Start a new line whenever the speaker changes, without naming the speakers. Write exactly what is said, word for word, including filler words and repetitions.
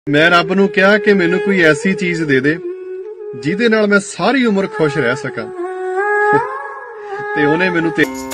मैं रब नूं कहा कि मैनू कोई ऐसी चीज दे दे जिहदे नाल मैं सारी उम्र खुश रह सकां ते उहने मैनू ते